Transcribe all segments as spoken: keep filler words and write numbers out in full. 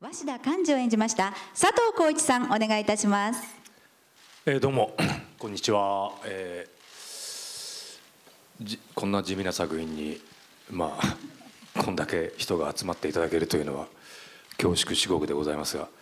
鷲田寛治を演じました佐藤浩市さん、お願いいたします。 えー、どうもこんにちは、えー、じこんな地味な作品にまあこんだけ人が集まっていただけるというのは恐縮至極でございますが、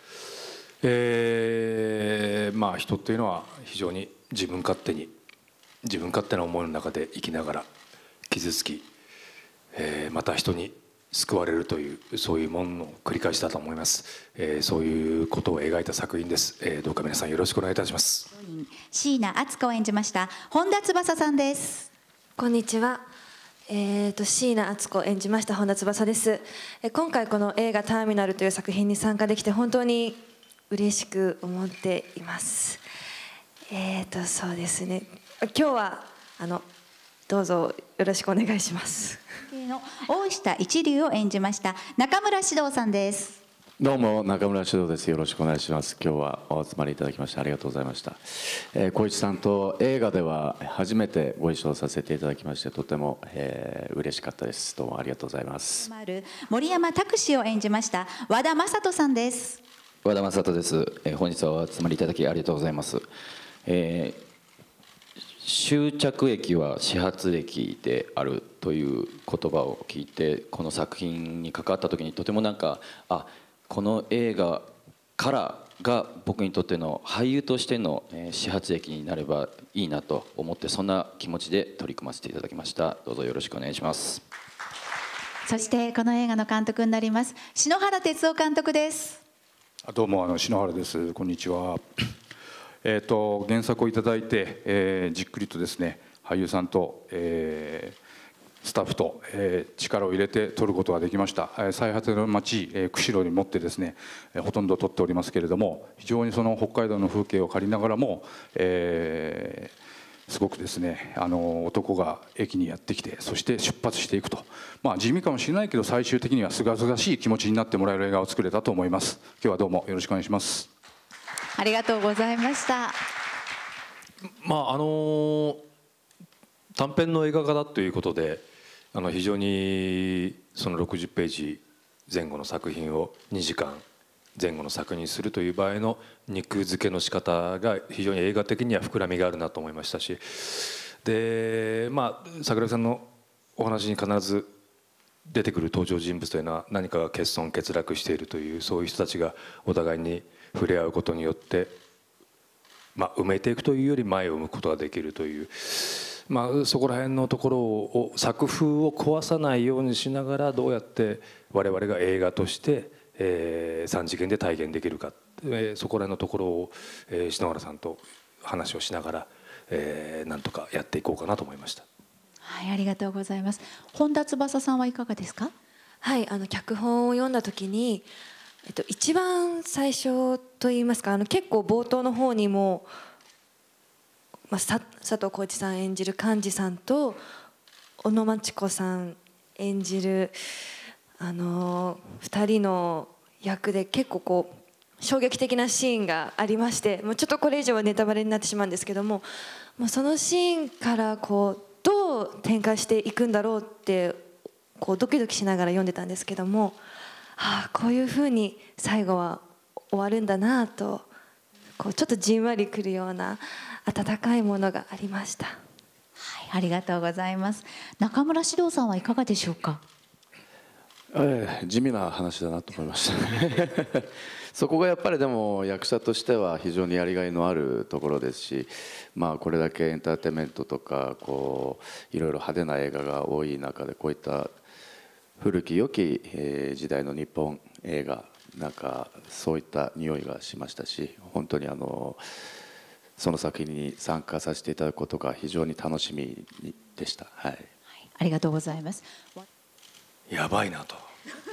えー、まあ人っていうのは非常に自分勝手に自分勝手な思いの中で生きながら傷つき、えー、また人に救われるという、そういうものの繰り返しだと思います、えー、そういうことを描いた作品です、えー、どうか皆さんよろしくお願いいたします。 椎名敦子を演じました本田翼さんです。 こんにちは、えー、と椎名敦子演じました本田翼です。え今回この映画「ターミナル」という作品に参加できて本当に嬉しく思っています。えーとそうですね、今日はあのどうぞよろしくお願いします。 の大下一流を演じました中村獅童さんです。 どうも中村獅童です。よろしくお願いします。今日はお集まりいただきましてありがとうございました。えー、小市さんと映画では初めてご一緒させていただきましてとても、えー、嬉しかったです。どうもありがとうございます。 森山拓司を演じました和田正人さんです。 和田正人です。えー、本日はお集まりいただきありがとうございます。えー終着駅は始発駅であるという言葉を聞いてこの作品に関わった時にとてもなんかあこの映画からが僕にとっての俳優としての始発駅になればいいなと思ってそんな気持ちで取り組ませていただきました。どうぞよろしくお願いします。 そしてこの映画の監督になります篠原哲夫監督です。 どうもあの篠原です。こんにちは。えー、と原作をいただいて、えー、じっくりとですね俳優さんと、えー、スタッフと、えー、力を入れて撮ることができました。えー、最果ての町、えー、釧路に持ってですね、えー、ほとんど撮っておりますけれども非常にその北海道の風景を借りながらも、えー、すごくですねあの男が駅にやってきてそして出発していくと、まあ、地味かもしれないけど最終的にはすがすがしい気持ちになってもらえる映画を作れたと思います。今日はどうもよろしくお願いします。 ありがとうございました。 まああの短編の映画化だということであの非常にそのろくじゅっページ前後の作品をにじかんぜん後の作品にするという場合の肉付けの仕方が非常に映画的には膨らみがあるなと思いましたし、でまあ桜井さんのお話に必ず出てくる登場人物というのは何かが欠損欠落しているというそういう人たちがお互いに触れ合うことによって、まあ、埋めていくというより前を向くことができるという、まあ、そこら辺のところを作風を壊さないようにしながらどうやって我々が映画として、えー、さん次元で体現できるか、えー、そこら辺のところを、えー、篠原さんと話をしながら、えー、なんとかやっていこうかなと思いました。 はい、ありがとうございます。本田翼さんはいかがですか？ はい、あの脚本を読んだ時にえっと、一番最初といいますかあの結構冒頭の方にも、まあ、佐藤浩市さん演じる寛治さんと小野真知子さん演じるあのふたりの役で結構こう衝撃的なシーンがありまして、もうちょっとこれ以上はネタバレになってしまうんですけども、もうそのシーンからこうどう展開していくんだろうってこうドキドキしながら読んでたんですけども、はあ、こういうふうに最後は終わるんだなとこうちょっとじんわりくるような温かいものがありました。 はい、ありがとうございます。中村獅童さんはいかがでしょうか？ ええ、地味な話だなと思いましたそこがやっぱりでも役者としては非常にやりがいのあるところですし、まあ、これだけエンターテインメントとかこういろいろ派手な映画が多い中でこういった古き良き時代の日本映画なんかそういった匂いがしましたし、本当にあのその作品に参加させていただくことが非常に楽しみでした。はい、はい、 ありがとうございます。 やばいなと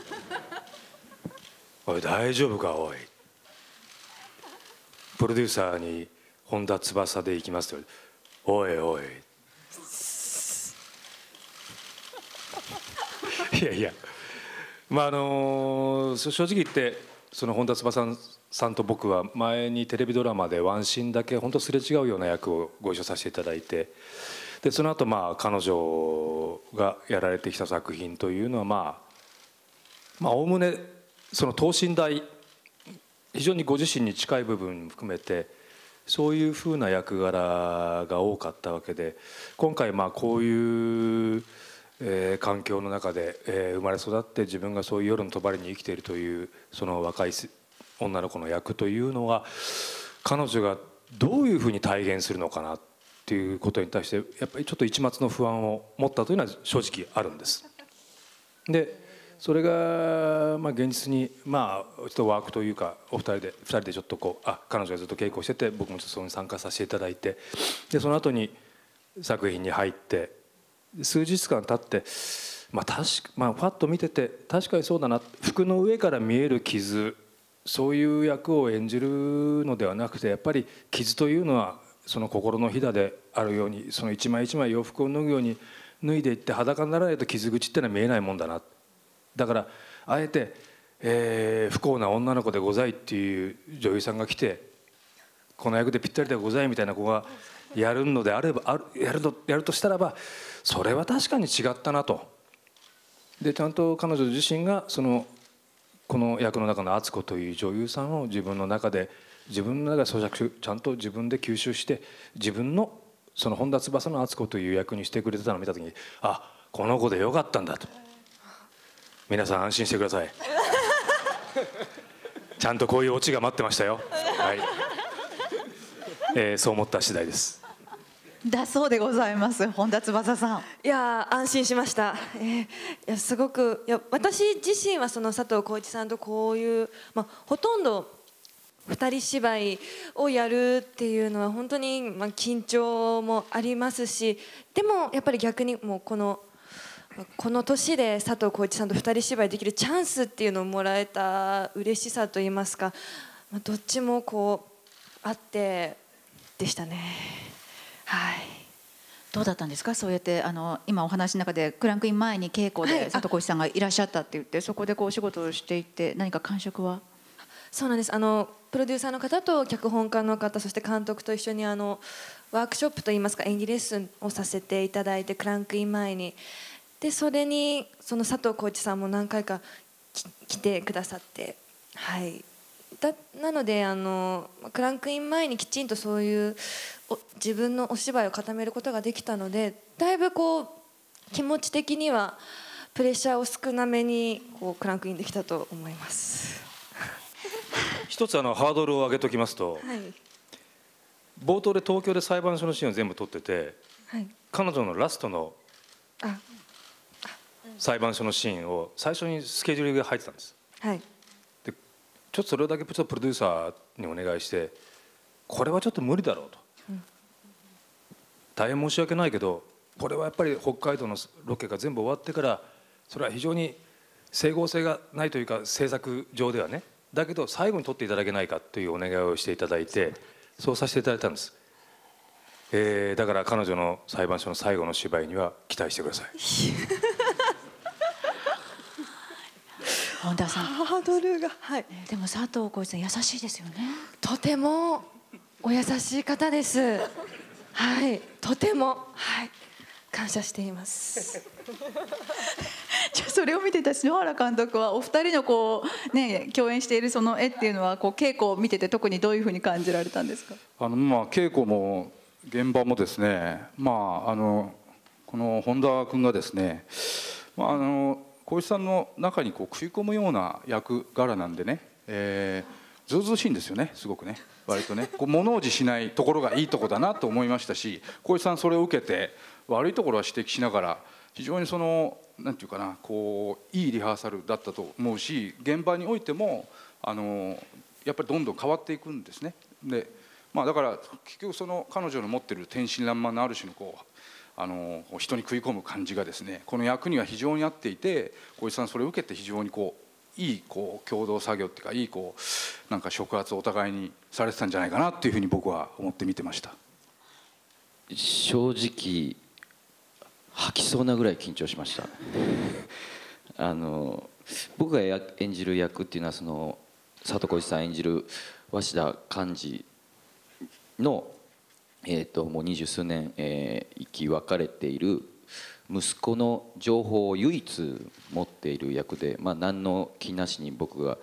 おい大丈夫かおいプロデューサーに本田翼で行きますとおいおいいやいや、まああの正直言ってその本田翼さんと僕は前にテレビドラマでワンシーンだけ本当すれ違うような役をご一緒させていただいて、でその後まあ彼女がやられてきた作品というのはまあまあおおむねその等身大非常にご自身に近い部分も含めてそういうふうな役柄が多かったわけで、今回まあこういう、えー、環境の中で、えー、生まれ育って自分がそういう夜の帳に生きているというその若い女の子の役というのは彼女がどういうふうに体現するのかなっていうことに対してやっぱりちょっと一抹の不安を持ったというのは正直あるんです。でそれがまあ現実にまあちょっとワークというかお二人で二人でちょっとこうあ彼女がずっと稽古してて僕もちょっとそこに参加させていただいて、でその後に作品に入って数日間経ってまあ確かまあファッと見てて確かにそうだな、服の上から見える傷、そういう役を演じるのではなくてやっぱり傷というのはその心のひだであるように、その一枚一枚洋服を脱ぐように脱いでいって裸にならないと傷口ってのは見えないもんだな。だからあえて、えー、不幸な女の子でございっていう女優さんが来てこの役でぴったりでございみたいな子がやるのであればあるやるとやるとしたらばそれは確かに違ったなと。でちゃんと彼女自身がそのこの役の中の敦子という女優さんを自分の中で自分の中で咀嚼ちゃんと自分で吸収して自分のその本田翼の敦子という役にしてくれてたのを見た時にあこの子でよかったんだと。皆さん安心してくださいちゃんとこういうオチが待ってましたよ、はいえー、そう思った次第ですだそうでございます。本田翼さん、 いや安心しました、えー、いやすごくいや私自身はその佐藤浩市さんとこういう、まあ、ほとんど二人芝居をやるっていうのは本当に、まあ、緊張もありますし、でもやっぱり逆にもうこのこの年で佐藤浩市さんと二人芝居できるチャンスっていうのをもらえた嬉しさといいますか、まあ、どっちもこうあってでしたね。はい。 どうだったんですか、そうやってあの今お話の中でクランクイン前に稽古で佐藤浩市さんがいらっしゃったって言って、そこでこうお仕事をしていて何か感触は？ そうなんです。あのプロデューサーの方と脚本家の方そして監督と一緒にあのワークショップといいますか演技レッスンをさせていただいて、クランクイン前にでそれにその佐藤浩市さんも何回か来てくださって、はい、だなのであのクランクイン前にきちんとそういうお自分のお芝居を固めることができたので、だいぶこう気持ち的にはプレッシャーを少なめにこうクランクインできたと思います。 一つあのハードルを上げときますと、 はい、 冒頭で東京で裁判所のシーンを全部撮ってて、 はい、 彼女のラストのあ裁判所のシーンを最初にスケジュールが入ってたんです。 はい、 でちょっとそれだけちょっとプロデューサーにお願いして、これはちょっと無理だろうと、うん、大変申し訳ないけどこれはやっぱり北海道のロケが全部終わってから、それは非常に整合性がないというか制作上ではね、だけど最後に撮っていただけないかというお願いをしていただいて、そうさせていただいたんです。えー、だから彼女の裁判所の最後の芝居には期待してください。 本田さん、 ハードルが、はい、 でも佐藤浩市さん優しいですよね。 とてもお優しい方です。はい、とても、はい、感謝しています。 じゃあそれを見てた篠原監督はお二人のこうね共演しているその絵っていうのはこう稽古を見てて特にどういうふうに感じられたんですか？ あのまあ稽古も現場もですね、まああのこの本田君がですね、まああの浩市さんの中にこう食い込むような役柄なんでね、えー、ずうずうしいんですよね、すごくね、割とね、こう物おじしないところがいいとこだなと思いましたし、浩市さんそれを受けて悪いところは指摘しながら非常にそのなんていうかな、こういいリハーサルだったと思うし、現場においてもあのやっぱりどんどん変わっていくんですね。で、まあ、だから結局その彼女の持ってる天真爛漫なある種のこうあの人に食い込む感じがですね、この役には非常に合っていて、浩市さんそれを受けて非常にこういいこう共同作業っていうか、いいこうなんか触発をお互いにされてたんじゃないかなっていうふうに僕は思って見てました。 正直吐きそうなぐらい緊張しました。あの僕が演じる役っていうのはその佐藤浩市さん演じる鷲田寛治のえー、ともう二十数年、えー、生き別れている息子の情報を唯一持っている役で、まあ、何の気なしに僕が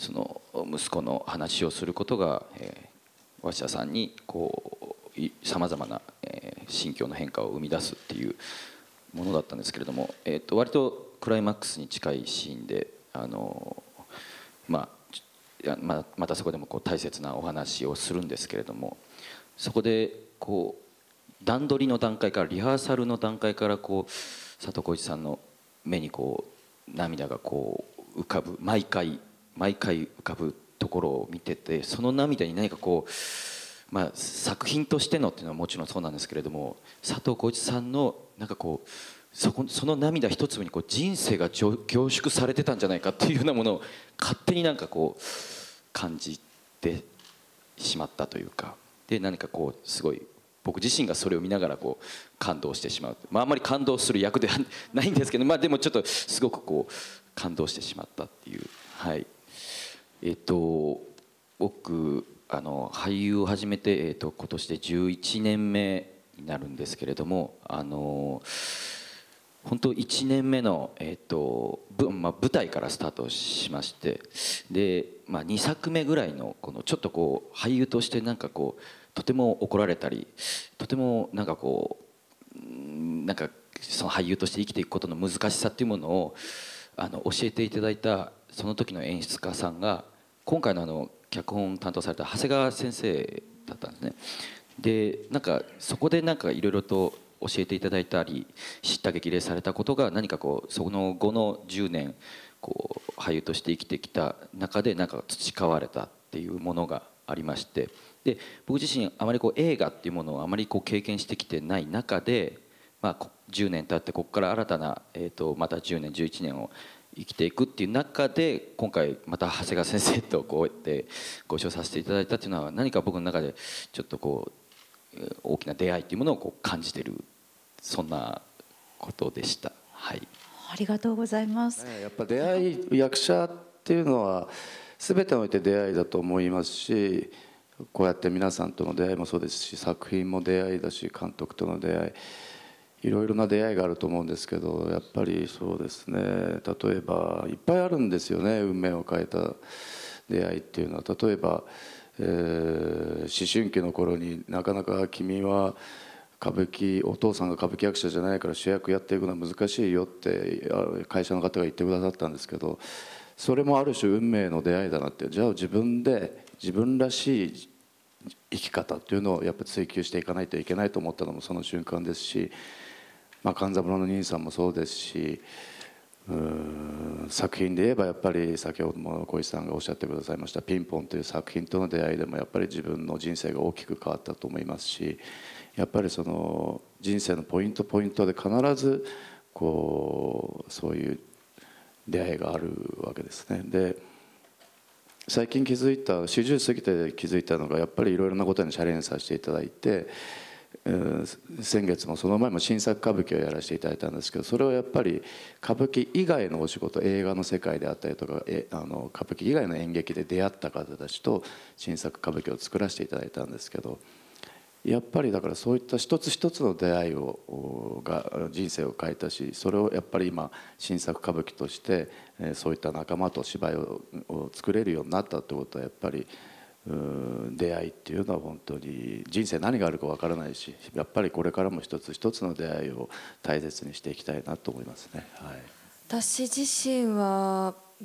その息子の話をすることが、えー、鷲田さんにこうさまざまな、えー、心境の変化を生み出すっていうものだったんですけれども、えー、と割とクライマックスに近いシーンで、あのまあ、ままたそこでもこう大切なお話をするんですけれども、そこでこう段取りの段階からリハーサルの段階からこう佐藤浩市さんの目にこう涙がこう浮かぶ、毎回毎回浮かぶところを見てて、その涙に何かこう、まあ、作品としてのっていうのはもちろんそうなんですけれども、佐藤浩市さんのなんかこうそこその涙一粒にこう人生が凝縮されてたんじゃないかっていうようなものを勝手になんかこう感じてしまったというか、で何かこうすごい僕自身がそれを見ながらこう感動してしまう、まあ、あんまり感動する役ではないんですけど、まあ、でもちょっとすごくこう感動してしまったっていう。はい、えっと僕あの俳優を始めて、えっと今年でじゅういちねんめになるんですけれども、あの本当いちねんめの、えっとまあ、舞台からスタートしまして、で、まあ、にさくめぐらいのこのちょっとこう俳優としてなんかこうとても怒られたり、とてもなんかこうなんかその俳優として生きていくことの難しさっていうものをあの教えていただいたその時の演出家さんが今回のあの脚本を担当された長谷川先生だったんですね。でなんかそこでなんかいろいろと教えていただいたり知った激励されたことが何かこうその後のじゅうねんこう俳優として生きてきた中でなんか培われたっていうものがありまして、で僕自身あまりこう映画っていうものをあまりこう経験してきてない中で、まあ、じゅうねん経ってここから新たな、えー、とまたじゅうねんじゅういちねんを生きていくっていう中で今回また長谷川先生とこうやってご一緒させていただいたっていうのは何か僕の中でちょっとこう大きな出会いっていうものをこう感じている、そんなことでした。はい、 ありがとうございます。 やっぱ出会い、役者っていうのは全てにおいて出会いだと思いますし、こうやって皆さんとの出会いもそうですし、作品も出会いだし、監督との出会い、いろいろな出会いがあると思うんですけど、やっぱりそうですね、例えばいっぱいあるんですよね、運命を変えた出会いっていうのは。例えば、えー、思春期の頃になかなか君は歌舞伎、お父さんが歌舞伎役者じゃないから主役やっていくのは難しいよって会社の方が言ってくださったんですけど、それもある種運命の出会いだなって。じゃあ自分で自分らしい生き方っていうのをやっぱり追求していかないといけないと思ったのもその瞬間ですし、まあ、勘三郎の兄さんもそうですし、うーん作品で言えばやっぱり先ほども小石さんがおっしゃってくださいました「ピンポン」という作品との出会いでもやっぱり自分の人生が大きく変わったと思いますし、やっぱりその人生のポイントポイントで必ずこうそういう出会いがあるわけですね。で最近気づいた、よんじゅう過ぎて気づいたのが、やっぱりいろいろなことにチャレンジさせていただいて、先月もその前も新作歌舞伎をやらせていただいたんですけど、それはやっぱり歌舞伎以外のお仕事、映画の世界であったりとか、えあの歌舞伎以外の演劇で出会った方たちと新作歌舞伎を作らせていただいたんですけど、やっぱりだからそういった一つ一つの出会いをが人生を変えたし、それをやっぱり今新作歌舞伎としてそういった仲間と芝居を作れるようになったということは、やっぱり出会いっていうのは本当に人生何があるか分からないし、やっぱりこれからも一つ一つの出会いを大切にしていきたいなと思いますね。はい、 私自身は、うん、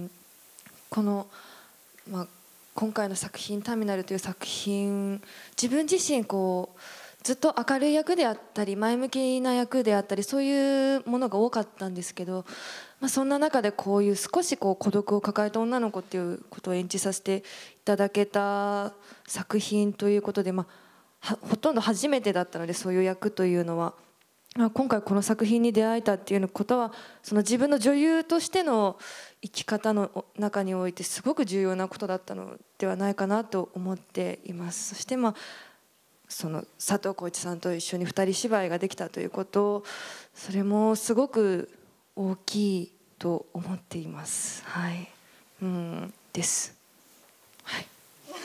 この、まあ、今回の作品「ターミナル」という作品、自分自身こうずっと明るい役であったり前向きな役であったり、そういうものが多かったんですけど、まあ、そんな中でこういう少しこう孤独を抱えた女の子っていうことを演じさせていただけた作品ということで、まあ、ほとんど初めてだったので、そういう役というのは、まあ、今回この作品に出会えたっていうことは、その自分の女優としての生き方の中においてすごく重要なことだったのではないかなと思っています。そしてまあその佐藤浩市さんと一緒に二人芝居ができたということ、それもすごく大きいと思っています。はい、うんです。はい。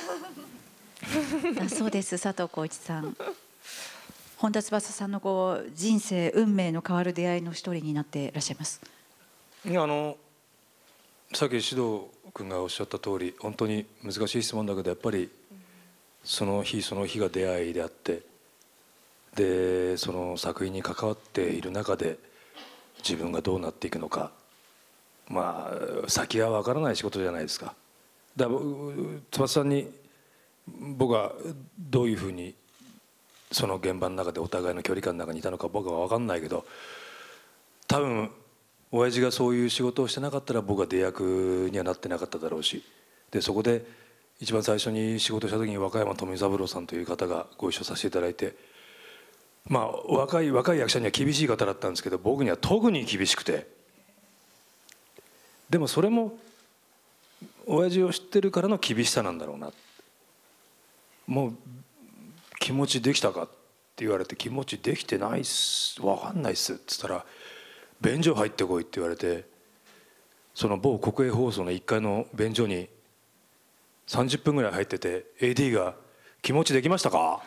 だそうです。佐藤浩市さん、本田翼さんのこう人生運命の変わる出会いの一人になっていらっしゃいます。 いやあのさっき指導君がおっしゃった通り本当に難しい質問だけど、やっぱりその日その日が出会いであって、でその作品に関わっている中で自分がどうなっていくのか、まあ先は分からない仕事じゃないですか。だから翼さんに僕はどういうふうにその現場の中でお互いの距離感の中にいたのか僕は分かんないけど、多分親父がそういう仕事をしてなかったら僕は出役にはなってなかっただろうし、でそこで一番最初に仕事した時に若山富三郎さんという方がご一緒させていただいて、まあ若い若い役者には厳しい方だったんですけど、僕には特に厳しくて、でもそれも親父を知ってるからの厳しさなんだろうな。もう気持ちできたかって言われて、気持ちできてないっす、分かんないっすっつったら、便所入ってこいって言われて、その某国営放送のいっかいの便所にさんじゅっぷんぐらい入ってて、 エーディー が「気持ちできましたか?」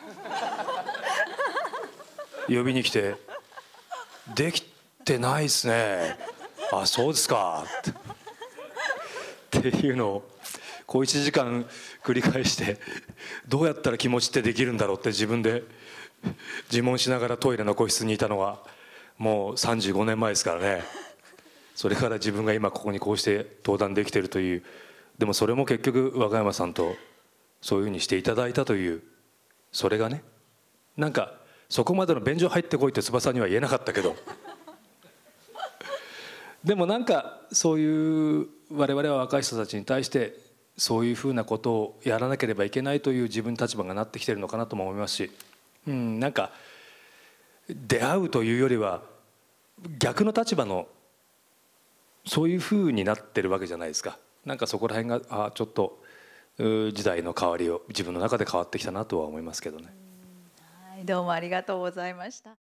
呼びに来て「できてないっすね」「あそうですか」っていうのをこういちじかん繰り返して、どうやったら気持ちってできるんだろうって自分で自問しながらトイレの個室にいたのがもうさんじゅうごねんまえですからね。それから自分が今ここにこうして登壇できているという、でもそれも結局若山さんとそういうふうにしていただいたという、それがね、なんかそこまでの便所入ってこいって翼には言えなかったけどでもなんかそういう我々は若い人たちに対してそういうふうなことをやらなければいけないという自分の立場がなってきてるのかなとも思いますし、うん、なんか出会うというよりは逆の立場のそういうふうになってるわけじゃないですか。なんかそこら辺があちょっと時代の変わりを自分の中で変わってきたなとは思いますけどね。 はい、どうもありがとうございました。